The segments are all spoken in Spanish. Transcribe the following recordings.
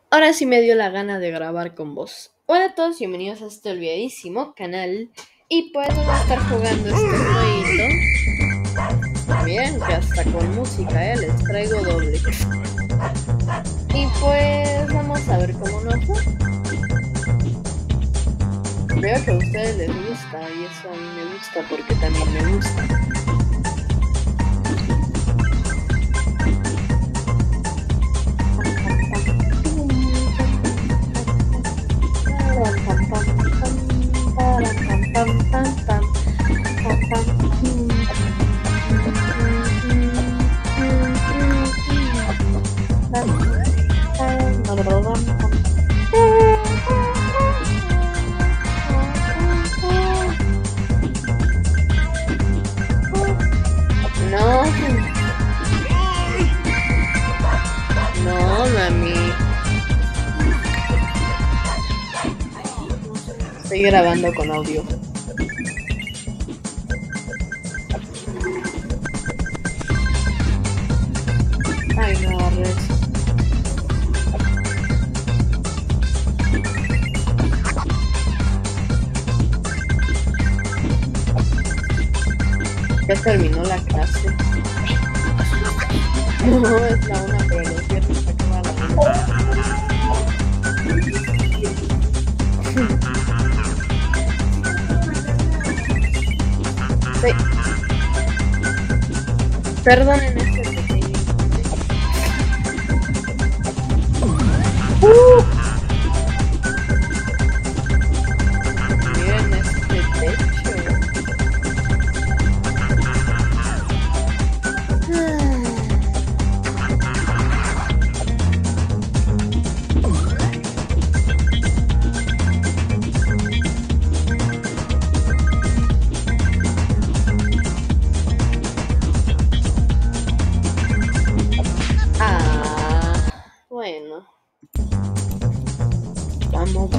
Ahora sí me dio la gana de grabar con vos. Hola a todos, bienvenidos a este olvidadísimo canal. Y pues vamos a estar jugando este jueguito. Miren que hasta con música, les traigo doble. Y pues vamos a ver cómo nos va. Veo que a ustedes les gusta y eso a mí me gusta porque también me gusta. No, mami. Estoy grabando con audio. Ay, no agarres. Ya terminó la clase. No, es la una, pero los viernes se acaba la una. Sí. Perdonen este pequeño. Miren este techo. Bueno. Vamos.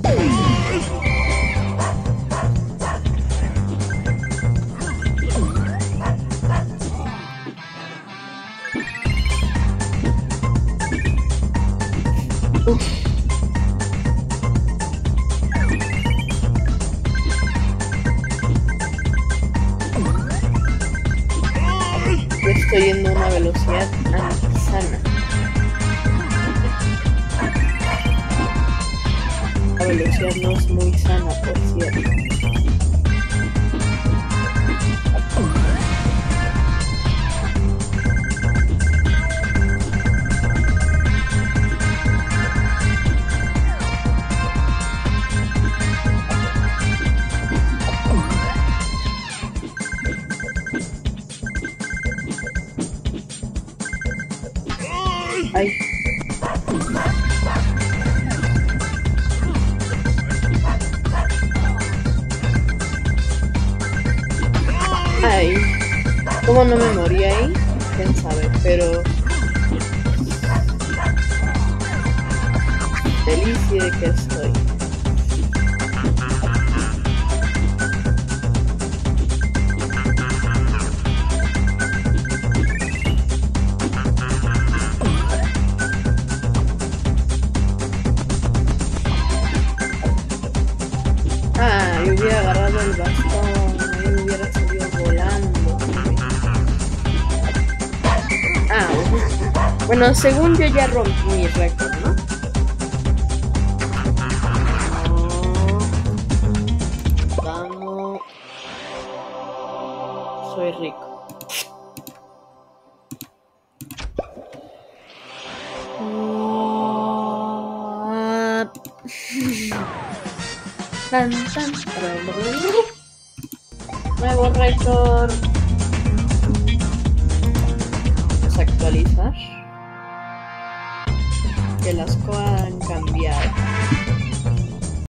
Yo estoy yendo a una velocidad antisana. La velocidad no es muy sana, por cierto. Ay. Ay. ¿Cómo no me morí ahí? Quién sabe, pero feliz de que estoy. Yo hubiera agarrado el bastón, ahí hubiera salido volando. Bueno, según yo ya rompí mi récord, ¿no? Vamos. Soy rico. Nuevo récord. Vamos a actualizar. Que las cosas han cambiado.